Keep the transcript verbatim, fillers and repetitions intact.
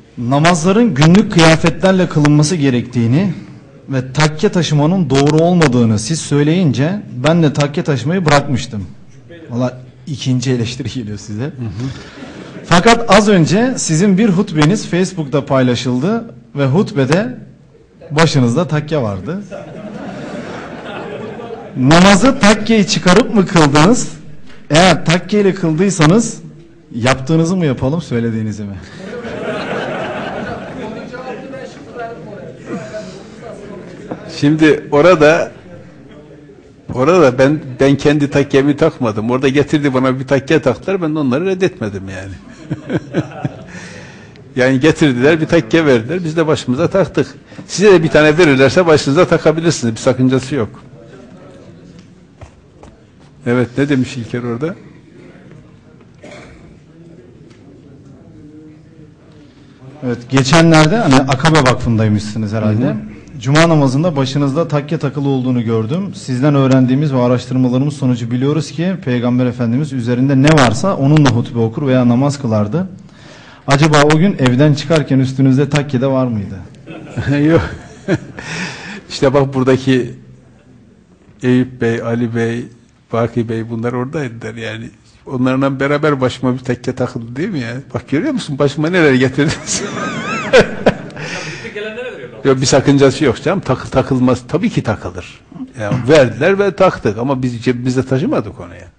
namazların günlük kıyafetlerle kılınması gerektiğini ve takke taşımanın doğru olmadığını siz söyleyince ben de takke taşımayı bırakmıştım. Valla ikinci eleştiri geliyor size. Hı hı. Fakat az önce sizin bir hutbeniz Facebook'ta paylaşıldı ve hutbede başınızda takke vardı. Namazı takkeyi çıkarıp mı kıldınız? Eğer takkeyle kıldıysanız yaptığınızı mı yapalım, söylediğinizi mi? Şimdi orada orada ben ben kendi takkemi takmadım. Orada getirdi bana bir takke taktılar. Ben de onları reddetmedim yani. Yani getirdiler bir takke verdiler. Biz de başımıza taktık. Size de bir tane verirlerse başınıza takabilirsiniz. Bir sakıncası yok. Evet, ne demiş İlker orada? Evet, geçenlerde hani Akabe Vakfı'ndaymışsınız herhalde. Hı hı. Cuma namazında başınızda takke takılı olduğunu gördüm. Sizden öğrendiğimiz ve araştırmalarımız sonucu biliyoruz ki Peygamber Efendimiz üzerinde ne varsa onunla hutbe okur veya namaz kılardı. Acaba o gün evden çıkarken üstünüzde takke de var mıydı? Yok. İşte bak, buradaki Eyüp Bey, Ali Bey, Baki Bey, bunlar oradaydılar yani. Onlarla beraber başıma bir takke takıldı değil mi ya? Bak, görüyor musun başıma neler getirdiniz? Yok, bir sakıncası yok canım. Takı, takılmaz. Tabii ki takılır. Yani verdiler ve taktık ama biz cebimizde taşımadık onu ya.